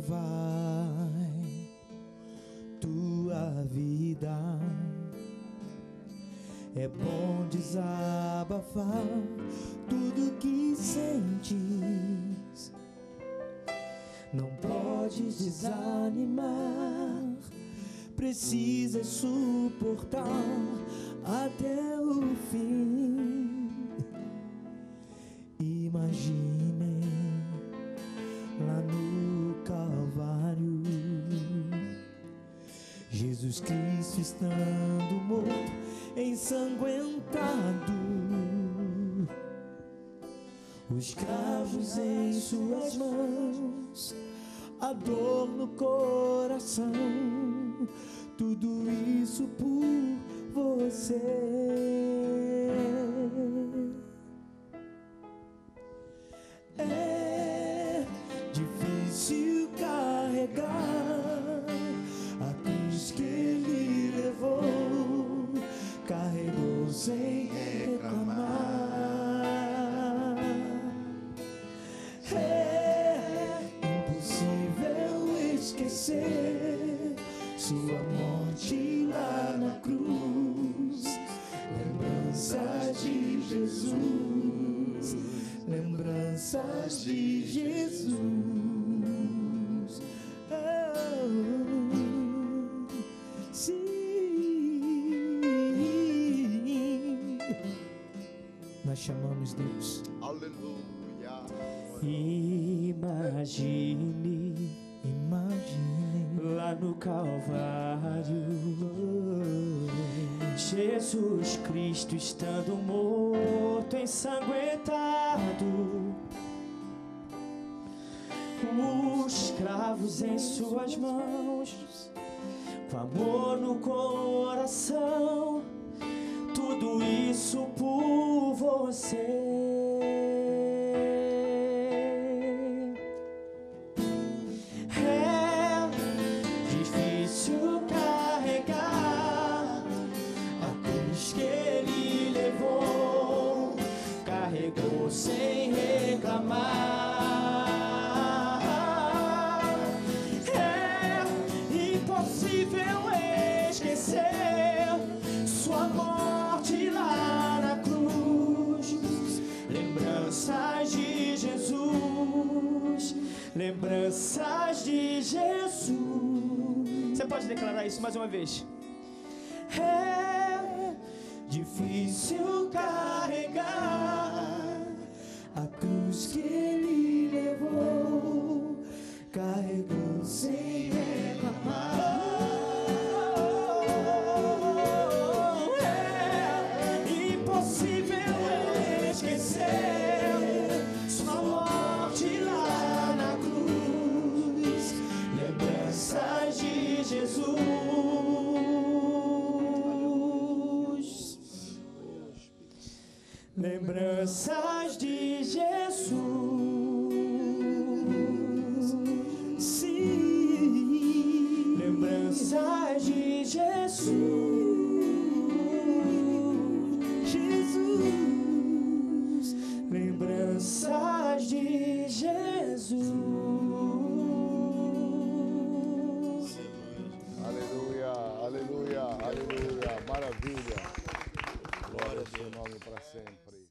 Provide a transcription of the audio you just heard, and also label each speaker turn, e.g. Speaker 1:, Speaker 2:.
Speaker 1: vai tua vida. É bom desabafar tudo que sentes. Não podes desanimar, precisas suportar até o fim. Imaginem lá no Calvário, Jesus Cristo estando morto, ensanguentado, os cravos em suas mãos, a dor no coração, tudo isso por você. É difícil carregar a cruz que ele levou, carregou sem reclamar. É impossível esquecer sua morte lá na cruz. Lembranças de Jesus, lembranças de Jesus. Oh, sim, nós chamamos Deus.
Speaker 2: Aleluia.
Speaker 1: Imagine lá no Calvário, Jesus Cristo estando morto, ensanguentado, os cravos em suas mãos, com amor no coração, tudo isso por você. Carregar a cruz que ele levou, carregou sem reclamar. É impossível esquecer sua morte lá na cruz. Lembranças de Jesus, lembranças de Jesus. Você pode declarar isso mais uma vez? É difícil carregar a cruz que ele levou, carregou sem reclamar. É impossível esquecer sua morte lá na cruz. Lembranças de Jesus, lembranças de Jesus, sim, lembranças de Jesus, Jesus, lembranças de Jesus.
Speaker 2: Aleluia, aleluia, maravilha. Glória ao seu nome para sempre.